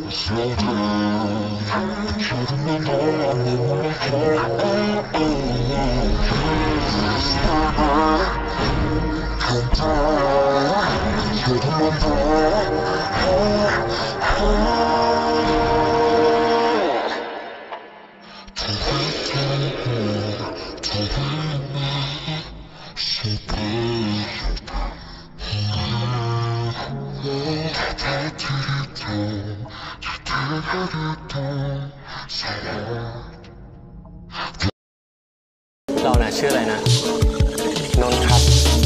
เราน่ะชื่ออะไรนะนนท์ครับ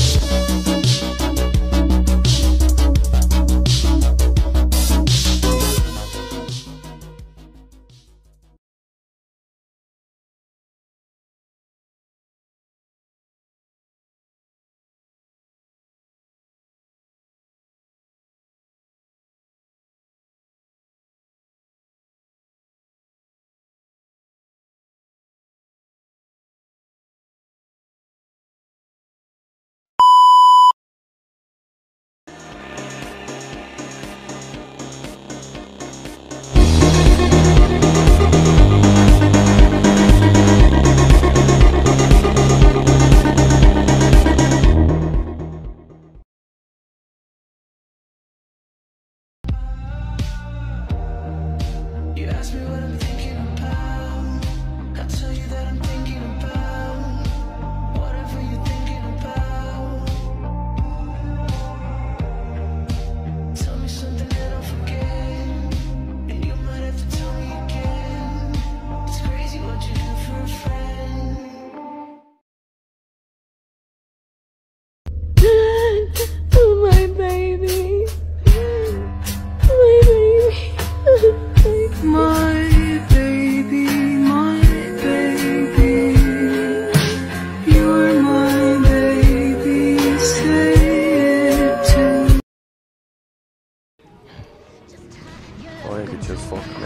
Or you could just fuck me.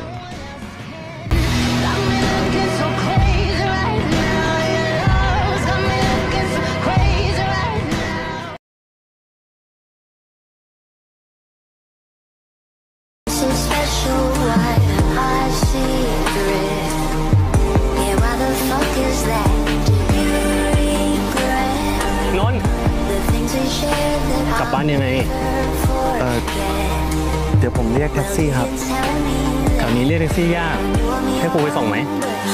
So special, why I secret. Yeah, why the fuck is that? Do you regret นนท์ the things we shared that กลับบ้านยังไง เดี๋ยวผมเรียกแท็กซี่ครับแถวนี้เรียกแท็กซี่ยากให้กูไปส่งไหม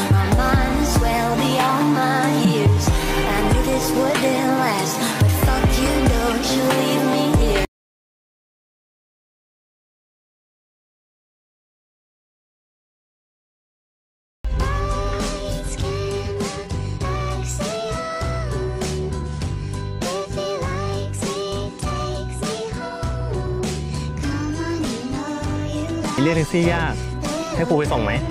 เรียกแท็กซี่ยากให้กูไปส่งไหม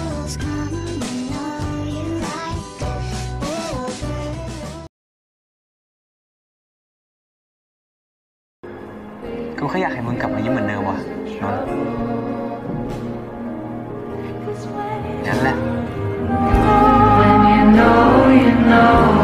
กูแค่อยากให้มึงกลับมายิ้มเหมือนเดิมว่ะนนท์นั่นแหละ